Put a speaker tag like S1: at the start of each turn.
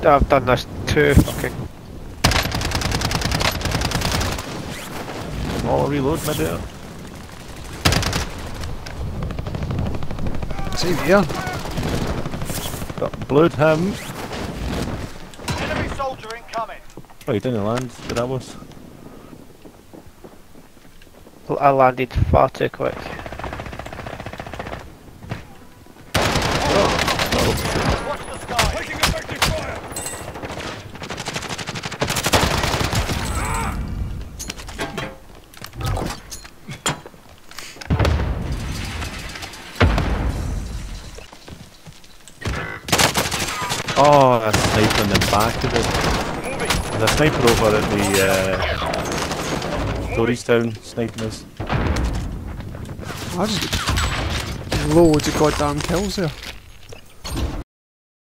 S1: I've done this too fucking.
S2: I'll reload my dude.
S3: Same here.
S2: Got blued him.
S4: Enemy soldier incoming.
S2: Oh, he didn't land, but that was.
S1: I landed far too quick.
S4: Watch the sky. Taking effective fire.
S2: Oh, a sniper in the back of it. There's a sniper over at the Dory's Town sniping us.
S3: I just got loads of goddamn kills there.